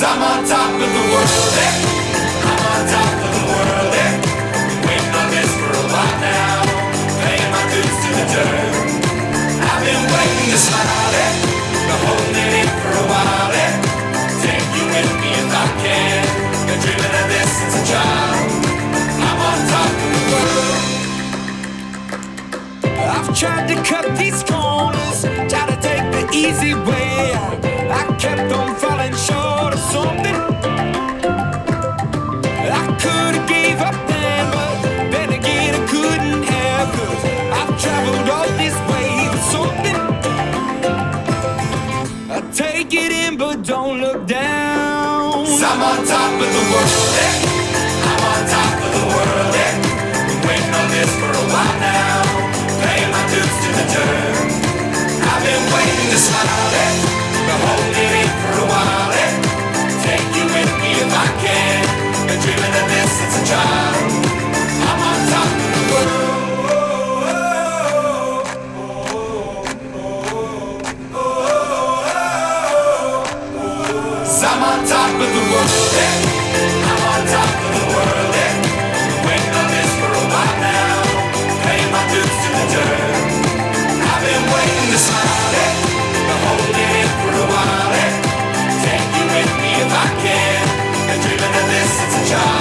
I'm on top of the world, eh? I'm on top of the world, eh? Waiting on this for a while now, paying my dues to the dirt. I've been waiting to smile, eh? Been holding it in for a while, eh? Take you with me if I can. Been dreaming of this since a child. I'm on top of the world. I've tried to cut these corners, tried to take the easy way out. I kept on falling short of something. I could've gave up then, but then again I couldn't have, 'cause I've traveled all this way for something. I take it in but don't look down. 'Cause I'm on top of the world, eh? I'm on top of the world, eh? Been waiting on this for a while now, paying my dues to the dirt. I've been waiting to smile, eh? Been holding it in for a while, eh? Take you with me if I can. Been dreaming of this since a child. I'm on top of the world. 'Cause I'm on top of the world, eh? I'm on top of the world, eh? Been waiting on this for a while now, paying my dues to the dirt. I've been waiting to smile, eh? Been holding it in for a while, eh? Take you with me if I can. Been dreaming of this since a child.